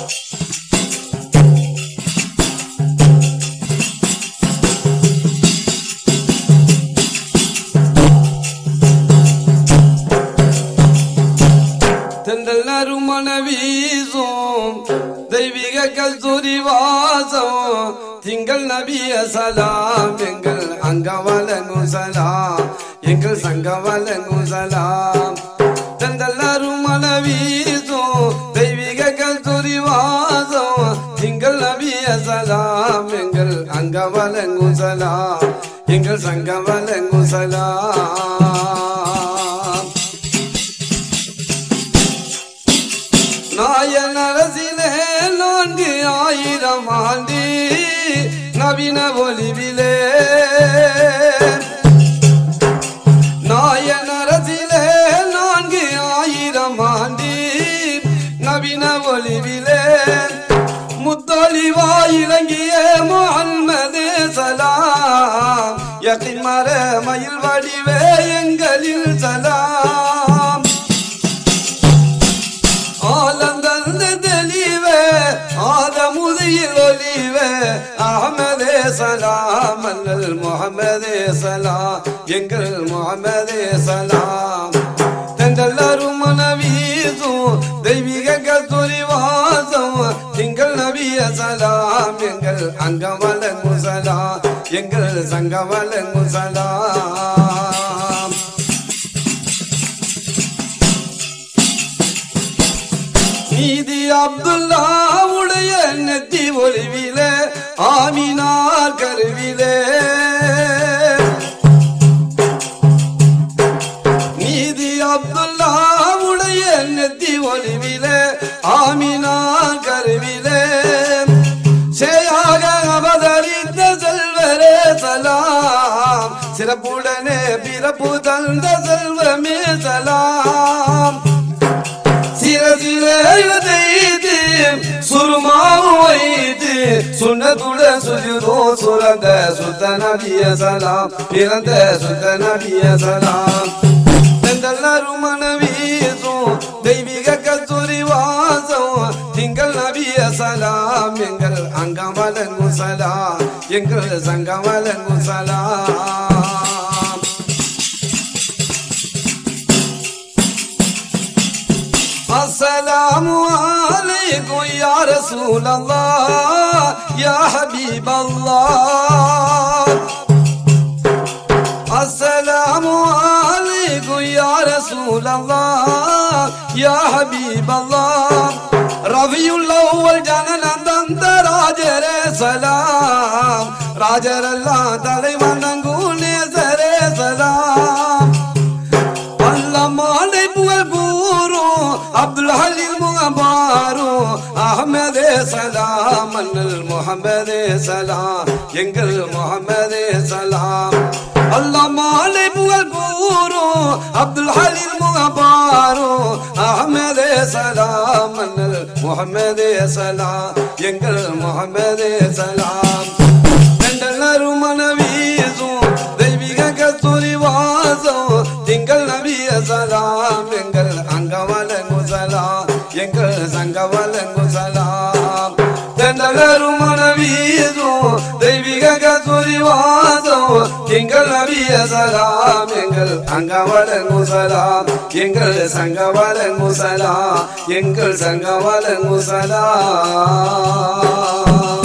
கஸ்தூரி வாசம் திங்கள் நபிய சலாம் எங்கள் அங்கவலங்கும் சலாம் எங்கள் சங்கவலங்கும் சலாம் தந்தல் அருமண வீசும் தெய்வீக கஸ்தூரி வாசம் திங்கள் நபிய சலாம் எங்கள் அங்கவலங்கும் சலாம் எங்கள் சங்கவலங்கும் சலாம் நாயன் அரசிலே 4000 ஆண்டு நவீன ஒளிவிலே நாயன் அரசிலே 4000 ஆண்டு நவீன ஒளிவிலே முத்தொழிவாய் இறங்கிய முஹம்மது சலாம் யகீன் மர மயில் வடிவே எங்களில் சலாம் ஆதமுதியில் ஒலிவே அஹ்மதே சலாம் அன்னல் முஹம்மதே சலாம் எங்கள் முஹம்மதே சலாம் தென்றல் அருமண வீசும் தெய்வீக கஸ்தூரி வாசம் திங்கள் நபிய சலாம் எங்கள் அங்கவலங்கும் சலாம் எங்கள் சங்கவலங்கும் சலாம் நீதி அப்துல்லா உடைய நெத்தி ஒளிவிலே ஆமினார் கருவிலே நீதி அப்துல்லா உடைய நெத்தி ஒளிவிலே ஆமினார் கருவிலே சேயாக அவதரித்த செல்வரே சலாம் சிறப்புடனே பிறப்பு தந்த செல்வமே சலாம் சுருமாவைத்து சுண்ணத்துடன் சுஜுதோ சுரந்த சுத்த நபிய சலாம் பிறந்த சுத்த நபிய சலாம் தென்றல் அருமண வீசும் தெய்வீக கஸ்தூரி வாசம் திங்கள் நபிய சலாம் எங்கள் அங்கவலங்கும் சலாம் எங்கள் சங்கவலங்கும் சலாம் السلام عليكم يا رسول الله يا حبيب الله السلام عليكم يا رسول الله يا حبيب الله رفيع الأول جنان راجر سلام راجر الله தலைவன் நங்குனே சரே சலாம் அல்லமாலை புகழ் கூறும் அப்துல் ஹலீம் முகபாரு அஹ்மதே சலாம் அன்னல் முஹம்மதே சலாம் எங்கள் முஹம்மதே சலாம் அல்லமாலை புகழ் கூறும் அப்துல் ஹலீம் முகபாரு அஹ்மதே சலாம் அன்னல் முஹம்மதே சலாம் எங்கள் முஹம்மதே சலாம் தென்றல் அருமண வீசும் தெய்வீக கஸ்தூரி வாசம் திங்கள் நபிய சலாம் எங்கள் அங்கவலங்கும் சலாம் எங்கள் சங்கவலங்கும் சலாம் தென்றல் அருமண வீசும் தெய்வீக கஸ்தூரி வாசம் திங்கள் நபிய சலாம் எங்கள் அங்கவலங்கும் சலாம் எங்கள் சங்கவலங்கும் சலாம் எங்கள் சங்கவலங்கும் சலாம்